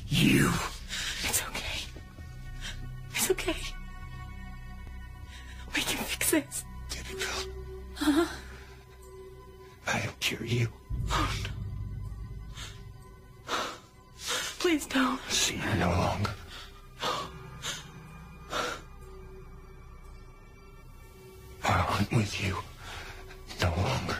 You. It's okay. It's okay. We can fix this. Debbie Bell. Huh? I'll cure you. Oh, no. Please don't. See you no longer. I'll hunt with you no longer.